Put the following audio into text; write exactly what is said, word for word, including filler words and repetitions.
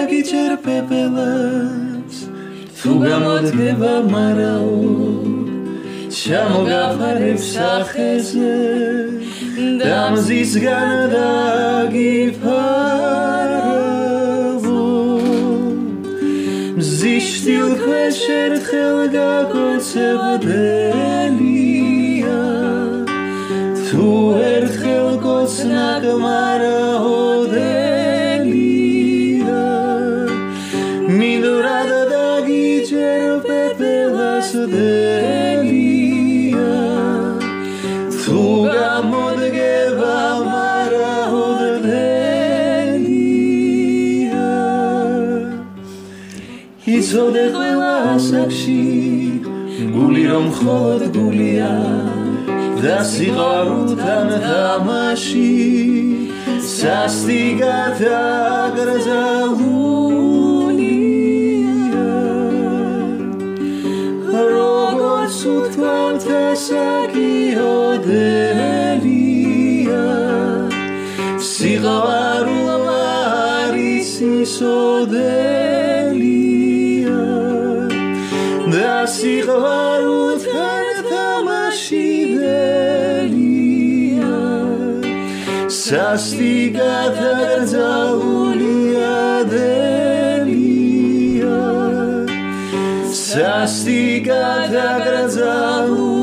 დაგიჭერ პეპელას თუ გამოდგება მარაო ჩამოგაფარებ სახეზე და მზისგან დაგიფარავო მზის შტილქვეშ ერთხელ გაგოცებდელია თუ ერთხელ გოცნაკ მარაოდელია მინდვრად დაგიჭერ პეპელას დელია თუ გამოდგება მარაოდელია იცოდე ყველა ასაკში გული რომ მხოლოდ გულია და სიყვარულთან თამაში სასტიკად აკრძალულია როგორც უთქვამთ ასაკიოდელია სიყვარულმა არის ისოდელია და სიყვარულთან თამაშიდელია სასტიკად აკრძალულია დელია სასტიკად აკრძალულია